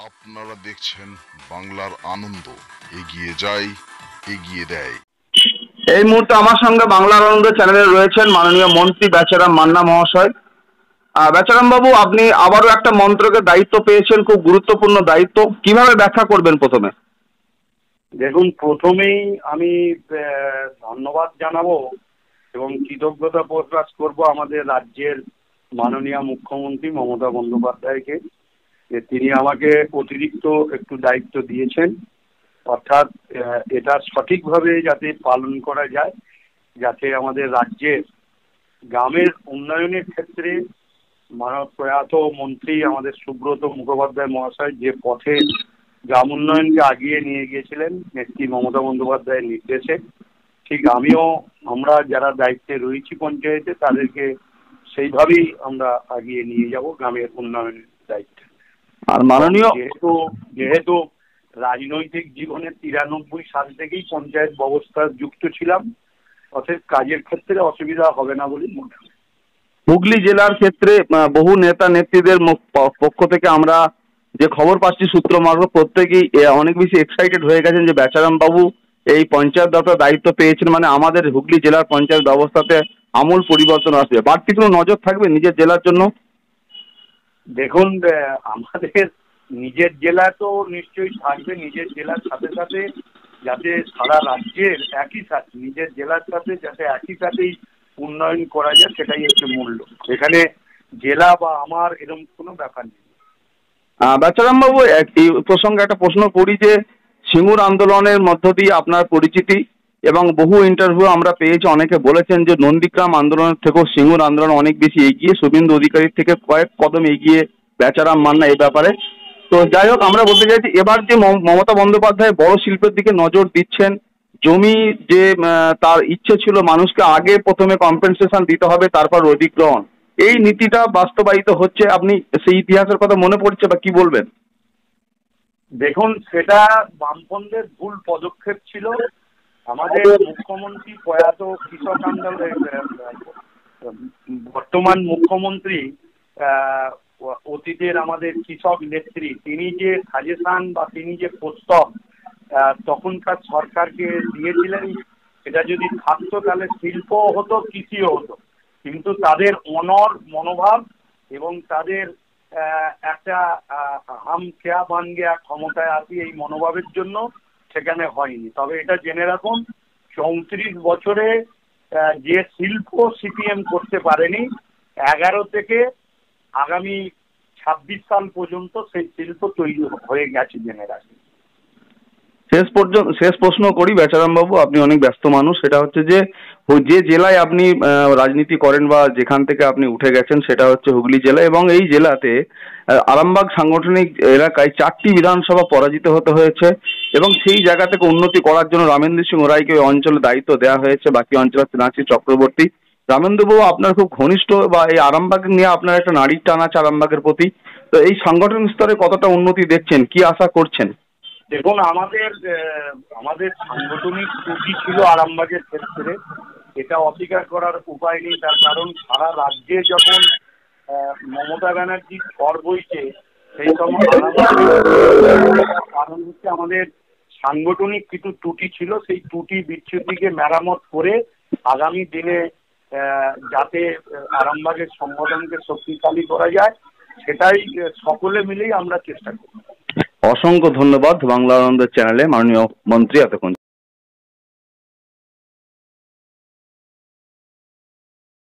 আপনারা দেখছেন বাংলার আনন্দ, এগিয়ে যায়, এগিয়ে দেয়। এই মুহূর্তে আমার সঙ্গে বাংলার আনন্দ চ্যানেলে রয়েছেন মাননীয় মন্ত্রী বেচারাম মান্না মহাশয়। বেচারাম বাবু, আপনি আবারও একটা মন্ত্রকের দায়িত্ব পেয়েছেন, খুব গুরুত্বপূর্ণ দায়িত্ব, কিভাবে ব্যাখ্যা করবেন প্রথমে? দেখুন, প্রথমেই আমি ধন্যবাদ জানাবো এবং কৃতজ্ঞতা প্রকাশ করব আমাদের রাজ্যের মাননীয় মুখ্যমন্ত্রী মমতা বন্দ্যোপাধ্যায়কে, যে তিনি আমাকে অতিরিক্ত একটু দায়িত্ব দিয়েছেন, অর্থাৎ এটা সঠিকভাবে যাতে পালন করা যায়, যাতে আমাদের রাজ্যের গ্রামের উন্নয়নের ক্ষেত্রে প্রয়াত মন্ত্রী আমাদের সুব্রত মুখোপাধ্যায় মহাশয় যে পথে গ্রাম উন্নয়নকে আগিয়ে নিয়ে গিয়েছিলেন নেত্রী মমতা বন্দ্যোপাধ্যায়ের নির্দেশে, ঠিক আমরা যারা দায়িত্বে রয়েছি পঞ্চায়েতে তাদেরকে সেইভাবেই আমরা আগিয়ে নিয়ে যাব গ্রামের উন্নয়নের দায়িত্বে। আর মাননীয় যেহেতু রাজনৈতিক জীবনে 93 সাল থেকেই পঞ্চায়েত ব্যবস্থা যুক্ত ছিলাম, অতএব কাজের ক্ষেত্রে অসুবিধা হবে না বলে মনে হয়। হুগলি জেলার ক্ষেত্রে বহু নেতা নেত্রীদের পক্ষ থেকে আমরা যে খবর পাচ্ছি সূত্র মারফত, প্রত্যেকেই অনেক বেশি এক্সাইটেড হয়ে গেছেন যে বেচারাম বাবু এই পঞ্চায়েত দপ্তর দায়িত্ব পেয়েছেন, মানে আমাদের হুগলি জেলার পঞ্চায়েত ব্যবস্থাতে আমূল পরিবর্তন আসবে। বাড়তি কোনো নজর থাকবে নিজের জেলার জন্য? দেখুন, আমাদের নিজের জেলা তো নিশ্চয়ই থাকবে, নিজের জেলার সাথে সাথে যাতে সারা রাজ্যের একই সাথে নিজের জেলার সাথে যাতে একই সাথেই উন্নয়ন করা যায়, সেটাই হচ্ছে মূল্য। এখানে জেলা বা আমার এরকম কোনো ব্যাপার নেই। বেচারাম বাবু, এই প্রসঙ্গে একটা প্রশ্ন করি যে সিঙ্গুর আন্দোলনের মধ্য দিয়ে আপনার পরিচিতি এবং বহু ইন্টারভিউ আমরা পেয়েছি, অনেকে বলেছেন যে নন্দীগ্রাম আন্দোলনের থেকেও সিঙ্গুর আন্দোলন অনেক বেশি এগিয়ে, শুভেন্দু অধিকারীর থেকে কয়েক কদম এগিয়ে বেচারাম মান্না এই ব্যাপারে। তো যাই হোক, আমরা বলতে চাইছি এবার যে মমতা বন্দ্যোপাধ্যায় বড় শিল্পের দিকে নজর দিচ্ছেন, জমি যে তার ইচ্ছে ছিল মানুষকে আগে প্রথমে কম্পেনসেশন দিতে হবে তারপর অধিগ্রহণ, এই নীতিটা বাস্তবায়িত হচ্ছে। আপনি সেই ইতিহাসের কথা মনে পড়ছে বা কি বলবেন? দেখুন, সেটা বামপন্থের ভুল পদক্ষেপ ছিল। আমাদের মুখ্যমন্ত্রী প্রয়াত কৃষক আন্দোলনের বর্তমান মুখ্যমন্ত্রী অতীতের আমাদের কৃষক নেত্রী, তিনি যে সাজেশন বা তিনি যে প্রস্তাব তখনকার সরকারকে দিয়েছিলেন, এটা যদি থাকতো তাহলে শিল্পও হতো, কৃষিও হতো। কিন্তু তাদের মনোভাব এবং তাদের একটা হাম খেয়া বান গেয়া ক্ষমতায় আসি এই মনোভাবের জন্য সেখানে হয়নি। তবে এটা জেনে রাখুন, 34 বছরে যে শিল্প সিপিএম করতে পারেনি, 11 থেকে আগামী 26 সাল পর্যন্ত সেই শিল্প তৈরি হয়ে গেছে, জেনে রাখুন। শেষ প্রশ্ন করি বেচারাম বাবু, আপনি অনেক ব্যস্ত মানুষ, সেটা হচ্ছে যে জেলায় আপনি রাজনীতি করেন বা যেখান থেকে আপনি উঠে গেছেন সেটা হচ্ছে হুগলি জেলা, এবং এই জেলাতে আরামবাগ সাংগঠনিক এলাকায় 4টি বিধানসভা পরাজিত হতে হয়েছে এবং সেই জায়গা থেকে উন্নতি করার জন্য রামেন্দ্র সিং ওরাইকে ওই অঞ্চলে দায়িত্ব দেওয়া হয়েছে, বাকি অঞ্চলে পিনাকি চক্রবর্তী। রামেন্দ্র বাবু আপনার খুব ঘনিষ্ঠ বা এই আরামবাগ নিয়ে আপনার একটা নাড়ির টান আছে আরামবাগের প্রতি, তো এই সাংগঠনিক স্তরে কতটা উন্নতি দেখছেন, কি আশা করছেন? দেখুন, আমাদের সাংগঠনিক ত্রুটি ছিল আরামবাগের ক্ষেত্রে, এটা অস্বীকার করার উপায় নেই। তার কারণ সারা রাজ্যে যখন মমতা ব্যানার্জি ঝড় বইছে, সেই সময় কারণ হচ্ছে আমাদের সাংগঠনিক কিছু ত্রুটি ছিল, সেই ত্রুটি বিচ্ছুতিকে মেরামত করে আগামী দিনে যাতে আরামবাগের সংগঠনকে শক্তিশালী করা যায়, সেটাই সকলে মিলেই আমরা চেষ্টা করি। অসংখ্য ধন্যবাদ বাংলা আনন্দের চ্যানেলে মাননীয় মন্ত্রী এতক্ষণ